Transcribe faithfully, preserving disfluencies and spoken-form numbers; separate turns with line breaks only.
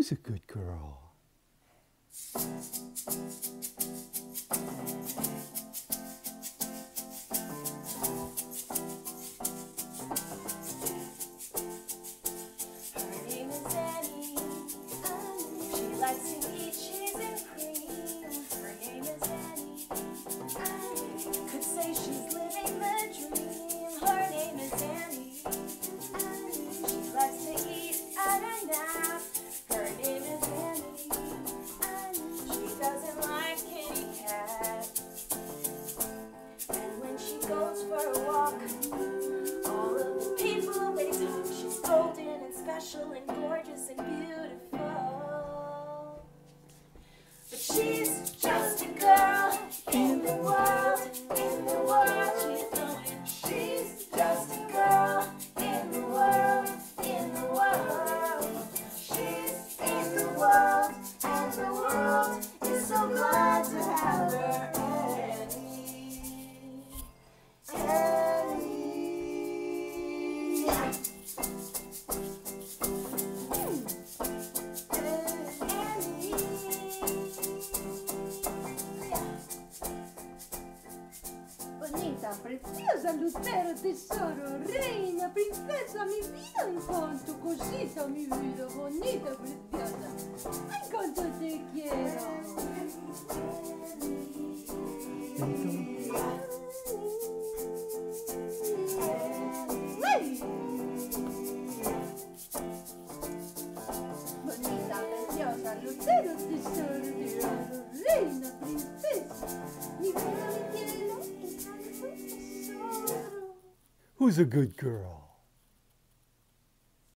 Who's a good girl?
Her name is Annie. She likes to eat cheese and cream. Her name is Annie. Could say she's living the dream. Her name is Annie. She likes to eat at a nap. Her name is Annie. She doesn't like kitty cat. And when she goes for a walk, all of the people they talk. She's golden and special and gorgeous and beautiful. But she's just a girl in the world, in the world. She's knowing she's just a girl in the world, in the world. She's in the world, and the world is so glad to have her. Annie, Annie.
Bonita, preziosa, Lutero, tesoro, reina, princesa, mi vida en cuanto, cosita, mi vida, bonita, preciosa. Ay, cuánto te quiero. Ay. Bonita, preciosa, Lutero, tesoro, tesoro, reina, princesa, mi vida, mi cielo.
Who's a good girl?